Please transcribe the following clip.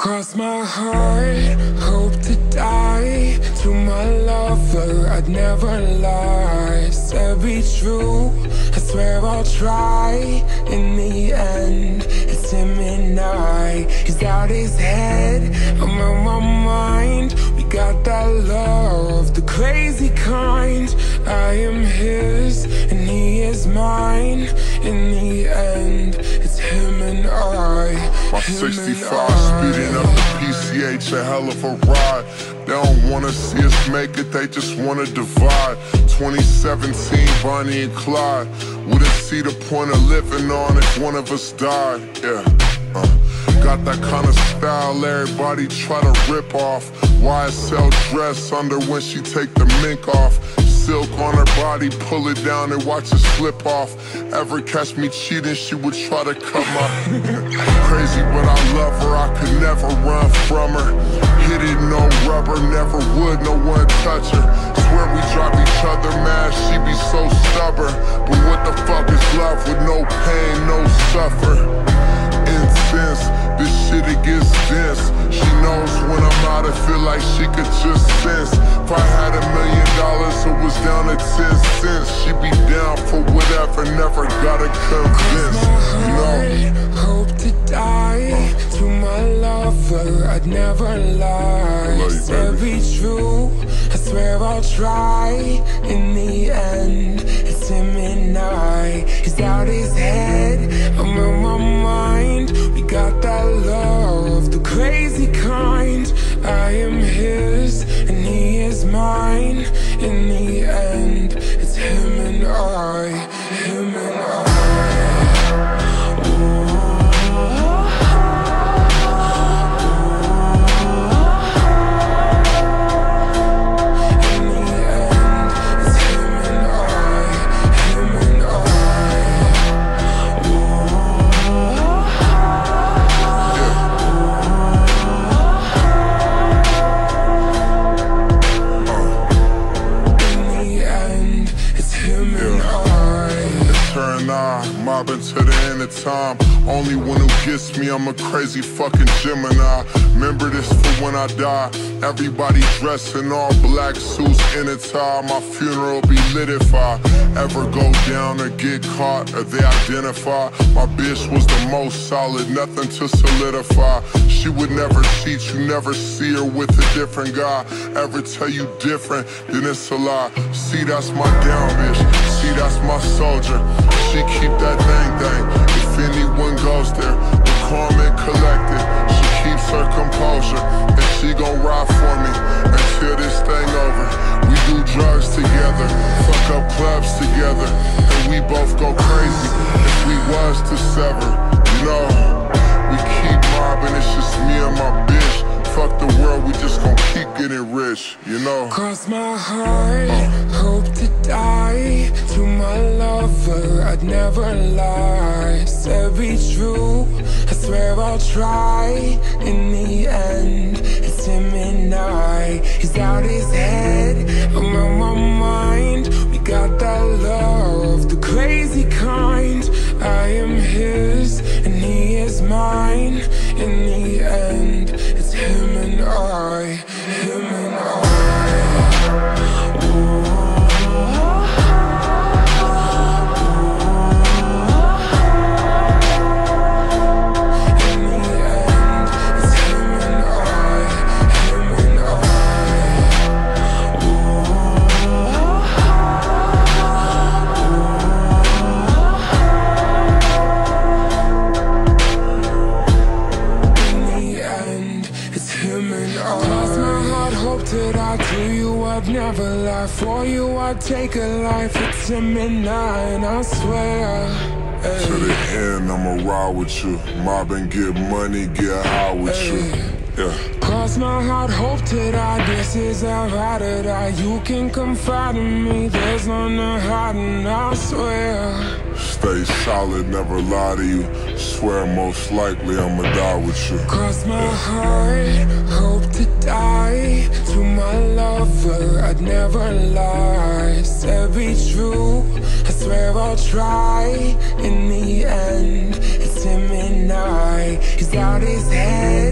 Cross my heart, hope to die. To my lover, I'd never lie. Said be true, I swear I'll try. In the end, it's him and I. He's out his head, I'm on my mind. We got that love, the crazy kind. I am his, and he is mine. In the end, it's him and I. My 65 speeding up the PCH, a hell of a ride. They don't wanna see us make it, they just wanna divide. 2017, Bonnie and Clyde. Wouldn't see the point of living on if one of us died. Yeah, got that kind of style everybody try to rip off. YSL dress under when she take the mink off. Silk on her body, pull it down and watch it slip off. Ever catch me cheating, she would try to cut my crazy, but I love her, I could never run from her. Hit it, no rubber, never would, no one touch her. Swear we drive each other mad, she be so stubborn. But what the fuck is love with no pain, no suffer? Intense, this shit it gets dense. She knows when I'm out, I feel like she could just sense. If I had $1 million, it was down to 10 cents. She be down for whatever, never gotta convince. You know, hope to die. To my lover, I'd never lie. Said be true, I swear I'll try. In the end, it's him and I. He's out his head, I'm on my mind. We got that love, the crazy kind. I am his, and he is mine. In the end, it's him and I. Him and I. Mobbing to the end of time. Only one who gets me, I'm a crazy fucking Gemini. Remember this for when I die. Everybody dressed in all black suits in a tie. My funeral be lit if I ever go down or get caught or they identify. My bitch was the most solid, nothing to solidify. She would never cheat, you never see her with a different guy. Ever tell you different, then it's a lie. See, that's my down bitch, see, that's my soldier. She keep that thing. If anyone goes there, we're calm and collected. She keeps her composure, and she gon' ride for me until this thing over. We do drugs together, fuck up clubs together, and we both go crazy if we was to sever. You know, we keep mobbing, it's just me and my bitch. Fuck the world, we just gon' keep getting rich, you know. Cross my heart, hope to die. To my lover, I'd never lie. Said be true, I swear I'll try. In the end, it's him and I. He's out his head, I'm on my mind. We got that love, the crazy kind. I am his, and he is mine. In the end, it's him and I. Him and I. I'd never lie, for you I'd take a life. It's him and I swear. Ay. To the end, I'ma ride with you. Mob and get money, get high with Ay. you. Yeah. Cross my heart, hope to die. This is our ride or die. You can confide in me, there's none to hide, and I swear. Stay solid, never lie to you. Swear most likely I'ma die with you. Cross my heart, hope to die. To my lover, I'd never lie. Said be true, I swear I'll try. In the end, it's him and I. He's out his head,